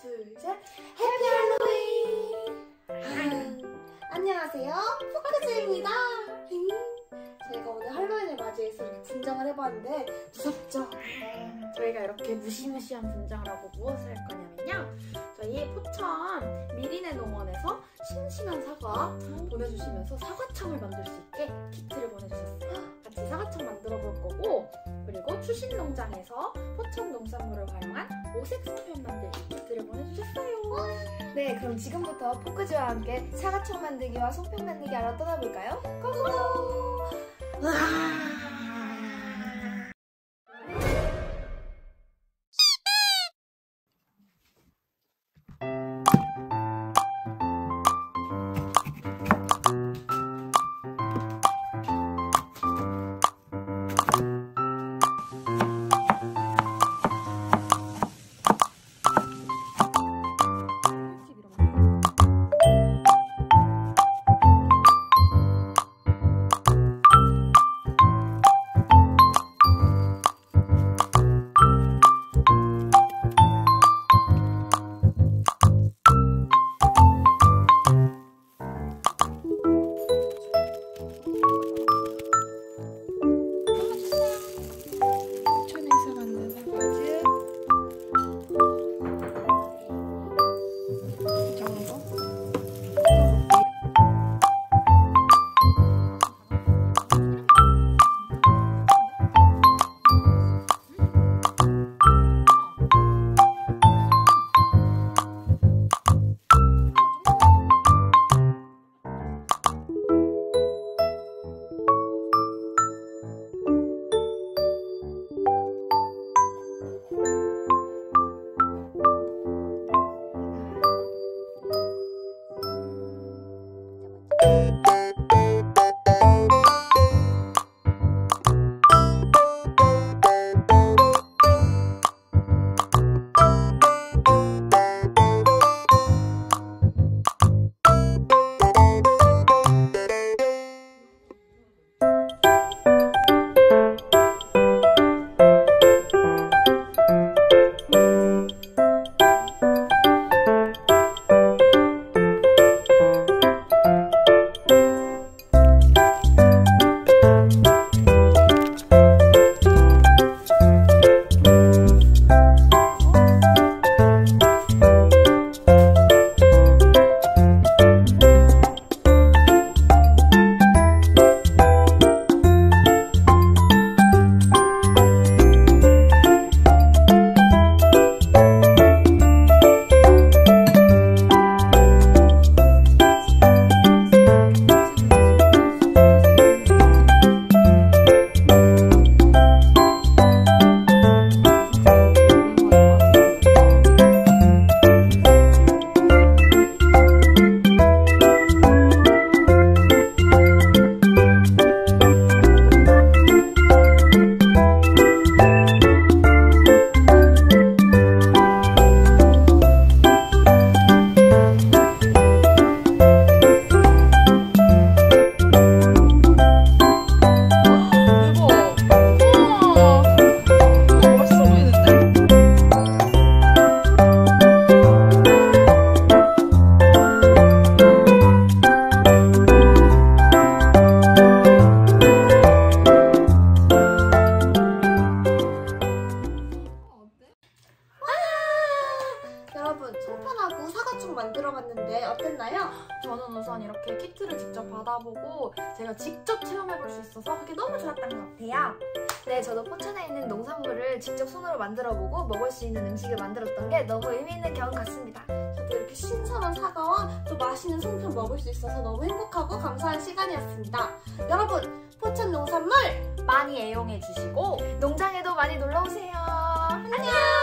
둘, 셋. 해피 할로윈! 안녕하세요, 포크즈입니다. 저희가 오늘 할로윈을 맞이해서 이렇게 분장을 해봤는데 무섭죠? 저희가 이렇게 무시무시한 분장을 하고 무엇을 할 거냐면요, 저희 포천 미리네 농원에서 싱싱한 사과 보내주시면서 사과청을 만들 수 있게 키트를 보내주셨어요. 같이 사과청 만들어 볼 거고, 그리고 추신농장에서 포천 농산물을 활용한 오색 송편 만들기 키트를 보내주셨어요. 네, 그럼 지금부터 포크즈와 함께 사과청 만들기와 송편 만들기 하러 떠나볼까요? 고고! 여러분, 송편하고 사과청 만들어봤는데 어땠나요? 저는 우선 이렇게 키트를 직접 받아보고 제가 직접 체험해볼 수 있어서 그게 너무 좋았던 것 같아요. 네, 저도 포천에 있는 농산물을 직접 손으로 만들어보고 먹을 수 있는 음식을 만들었던 게 너무 의미 있는 경험 같습니다. 저도 이렇게 신선한 사과와 또 맛있는 송편 먹을 수 있어서 너무 행복하고 감사한 시간이었습니다. 여러분, 포천 농산물 많이 애용해주시고 농장에도 많이 놀러오세요. 안녕!